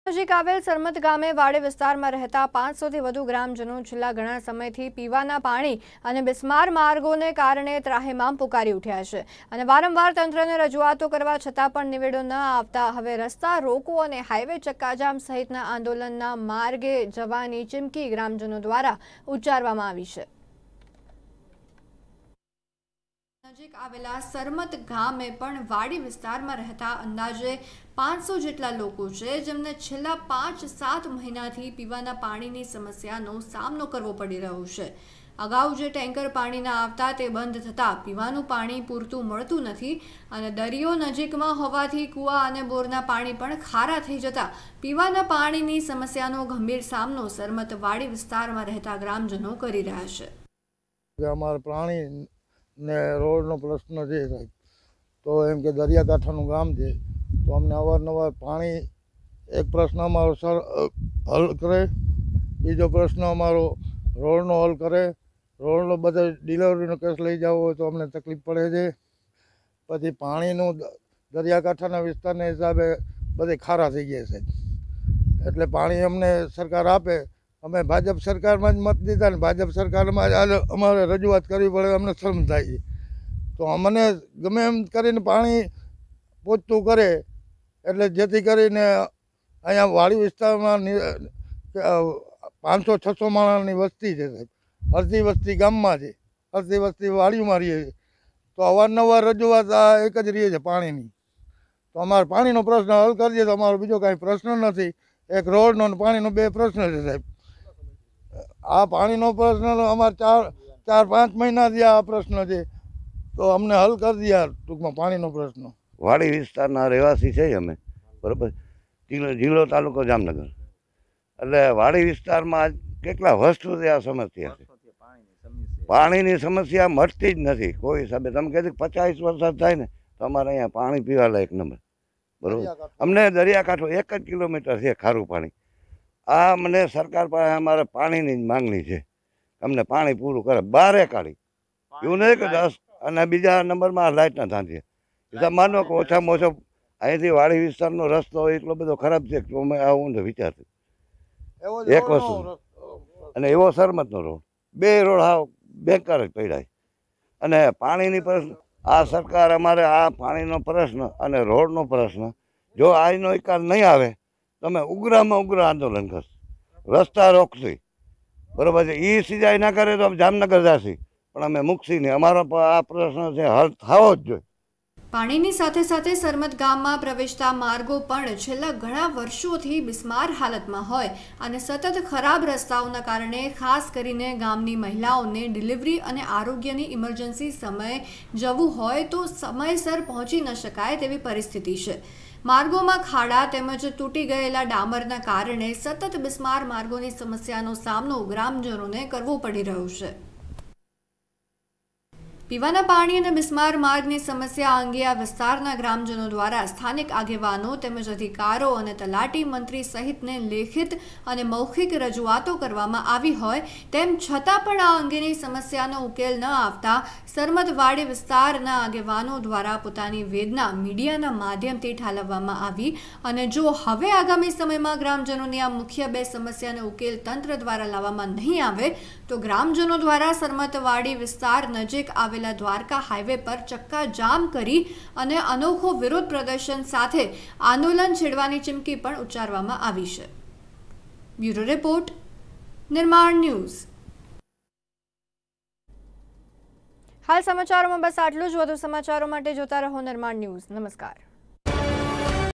નજીક આવેલ સરમત ગામે વાડી વિસ્તારમાં રહેતા 500થી વધુ ગ્રામજનો છેલ્લા ઘણા સમયથી પીવાના પાણી અને બિસ્માર માર્ગોને કારણે ત્રાહિમામ પુકારી ઉઠ્યા છે અને વારંવાર તંત્રને રજૂઆતો કરવા છતાં પણ નિવેડો ન આવતા હવે રસ્તા રોકો અને હાઈવે ચક્કાજામ સહિતના આંદોલનના માર્ગે જવાની ચીમકી ગ્રામજનો દ્વારા ઉચ્ચારવામાં આવી છે। નજીક આવેલા સરમત ગામે પણ વાડી વિસ્તારમાં રહેતા અંદાજે 500 જેટલા લોકો છે જેમને છેલ્લા 5-7 મહિનાથી પીવાના પાણીની સમસ્યાનો સામનો કરવો પડી રહ્યો છે। અગાઉ જે ટેન્કર પાણીના આવતા તે બંધ થતાં પીવાનું પાણી પૂરતું મળતું નથી અને દરિયો નજીકમાં હોવાથી કૂવા અને બોરના પાણી પણ ખારા થઈ જતા પીવાના પાણીની સમસ્યાનો ગંભીર સામનો સરમત વાડી વિસ્તારમાં રહેતા ગ્રામજનો કરી રહ્યા છે। અમારા પ્રાણી ने रोड नो प्रश्न है साहब, तो एम के दरियाकांठाનું ગામ છે तो अमने अवारनवार पानी एक प्रश्न अमारो सर हल करे, बीजो प्रश्न अमारो रोड नो हल करे। रोड नो बधे डिलीवरी नो केस लई जावो हो तो अमने तकलीफ पड़े छे। पछी पाणीनु दरियाकांठाना विस्तारने हिसाबे बधे खारा थई गया छे एटले पाणी अमने सरकार आपे। अमे भाजप सरकार में मत दीधा ने भाजप सरकार में अमारे रजूआत करवी पड़े, अमने शर्म थाय। तो अमने गमे एम करीने पाणी पહોંચતું करे એટલે જેથી કરીને અહીંયા વાડી વિસ્તારમાં 500-600 માણસની વસ્તી છે સાહેબ। અડધી વસ્તી ગામમાં છે, અડધી વસ્તી વાડીમાં રહીએ છે। તો અવારનવાર રજૂઆત આ એક જ રહે છે પાણીની। તો અમારે પાણીનો પ્રશ્ન હલ કરી દે તો અમારો બીજો કાંઈ પ્રશ્ન નથી। એક રોડનો અને પાણીનો બે પ્રશ્ન છે સાહેબ। आ पानी नो प्रश्न अमार 4-5 महीना थी आ प्रश्न है तो हमने हल कर दिया। टूंक में पानी नो प्रश्न वाड़ी विस्तारना રહેવાસી છે અમે બરાબર, જિલ્લો તાલુકો જામનગર। એટલે વાડી વિસ્તારમાં કેટલા વર્ષોથી આ સમસ્યા છે। પાણીની સમસ્યા મટતી જ નથી કોઈ હિસાબે। તમે કહે 50 વરસાદ થાય ને તો અમારે અહીંયા પાણી પીવા લાયક નંબર બરાબર। અમને દરિયાકાંઠો 1 જ કિલોમીટર છે ખારું પાણી। आ मैंने सरकार पर अमारे पानी की मांगनी है, अमने पानी पूरू करे 12 काढ़ी एवं नहीं कि 10 अने बीजा नंबर में लाइट ना थांती हिसाब मानो कि ओछा में ओछो अहींथी वाड़ी विस्तारनो रस्तो एटलो बधो खराब छे कि मैं आવું तो विचार एक वस्तु अने एवो सरमतनो रोड बे रोड हाव बेकार ज पड्या अने पाणीनी प्रश्न आ सरकार अमारे आ पाणीनो प्रश्न अने रोडनो प्रश्न जो आजनो निकाल नहीं आवे તમે ઉગ્રમાં ઉગ્ર આંદોલન કરશો, રસ્તા રોકશી બરાબર છે। એ સિંચાઈ ના કરે તો જામનગર જશી પણ અમે મૂકશી નહીં। અમારો આ પ્રશ્ન છે હલ થવો જ જોઈએ। પાણીની સાથે સાથે સરમત ગામમાં પ્રવેશતા માર્ગો પણ છેલ્લા ઘણા વર્ષોથી બિસ્માર હાલતમાં હોય અને સતત ખરાબ રસ્તાઓના કારણે ખાસ કરીને ગામની મહિલાઓને ડિલિવરી અને આરોગ્યની ઇમરજન્સી સમયે જવું હોય તો સમયસર પહોંચી ન શકાય તેવી પરિસ્થિતિ છે। માર્ગોમાં ખાડા તેમજ તૂટી ગયેલા ડામરના કારણે સતત બિસ્માર માર્ગોની સમસ્યાનો સામનો ગ્રામજનોને કરવો પડી રહ્યો છે। પીવાના પાણી અને બિસ્માર માર્ગની સમસ્યા અંગે આ વિસ્તારના ગ્રામજનો દ્વારા સ્થાનિક આગેવાનો તેમજ અધિકારો અને તલાટી મંત્રી સહિતને લેખિત અને મૌખિક રજૂઆતો કરવામાં આવી હોય તેમ છતાં પણ આ અંગેની સમસ્યાનો ઉકેલ ન આવતા સરમત વાડી વિસ્તારના આગેવાનો દ્વારા પોતાની વેદના મીડિયાના માધ્યમથી ઠાલવવામાં આવી અને જો હવે આગામી સમયમાં ગ્રામજનોની આ મુખ્ય બે સમસ્યાનો ઉકેલ તંત્ર દ્વારા લાવવામાં નહીં આવે તો ગ્રામજનો દ્વારા સરમત વાડી વિસ્તાર નજીક આવેલ દ્વારકા હાઈવે પર ચક્કા જામ કરી અને અનોખો વિરોધ પ્રદર્શન સાથે આંદોલન છેડવાની ચીમકી પણ ઉચ્ચારવામાં આવી છે। Bureau report, Nirman news. હાલ સમાચારોમાં બસ આટલું જ। વધુ સમાચારો માટે જોતા રહો નિર્માણ ન્યૂઝ। નમસ્કાર।